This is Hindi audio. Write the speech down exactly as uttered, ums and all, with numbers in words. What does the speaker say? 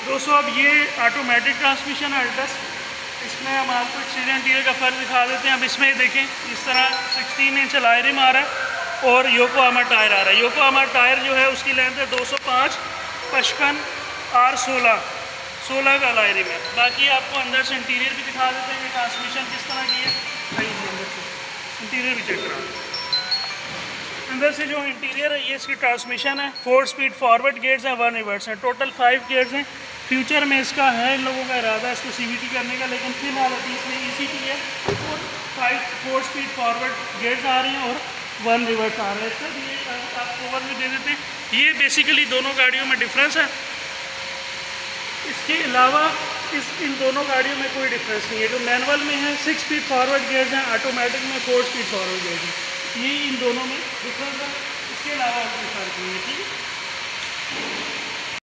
दोस्तों अब ये ऑटोमेटिक ट्रांसमिशन है अल्टस, इसमें हम आपको एक्सटीरियर इंटीरियर का फ़र्क दिखा देते हैं। अब इसमें देखें इस तरह सोलह इंच अलॉय रिम आ रहा है और योकोहामा टायर आ रहा है। योकोहामा टायर जो है उसकी लेंथ है दो सौ पाँच, पचपन और सोलह सोलह का अलॉय रिम है। बाकी आपको अंदर से इंटीरियर भी दिखा देते हैं कि ट्रांसमिशन किस तरह की है। अंदर से इंटीरियर भी चेक करा, अंदर से जो इंटीरियर है ये इसकी ट्रांसमिशन है। फोर स्पीड फॉरवर्ड गेयर्स हैं, वन रिवर्स हैं, टोटल फाइव गेयर्स हैं। फ्यूचर में इसका है इन लोगों का इरादा है इसको सीवीटी करने का, लेकिन फिलहाल अभी इसमें ईसीटी है। और five four speed forward gears आ रहे हैं और वन रिवर्स आ रहा है। सर ये आपको ओवरव्यू दे देते हैं। ये बेसिकली दोनों गाड़ियों में डिफरेंस है। इसके अलावा इस इन दोनों गाड़ियों में कोई डिफरेंस नहीं है। जो मैनुअल में है सिक्स स्पीड फॉरवर्ड गेयर्स हैं, ऑटोमेटिक में फोर स्पीड फॉरवर्ड गेयर्स हैं। ये इन दोनों में डिफरेंस है, इसके अलावा कोई फर्क नहीं है। ठीक है।